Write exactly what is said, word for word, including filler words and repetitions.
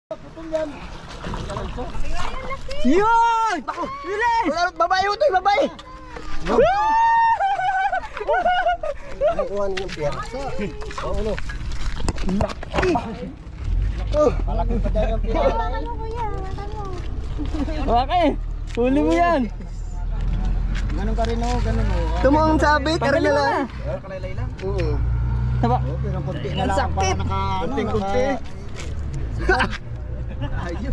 Yun! Bilis! Babae ito, babae! Nakuha niyo yung pier. Oo, ano? Laki! Malaki pa dyan yung pier. Ano kuya? Ano? Laki! Huli mo yan! Ganun ka rin o, ganun o. Tumong sabit, tara na lang. Kalaylay lang? Oo. Taba. Oo, pero kunti na lang. Sakit! Kunting-kunti.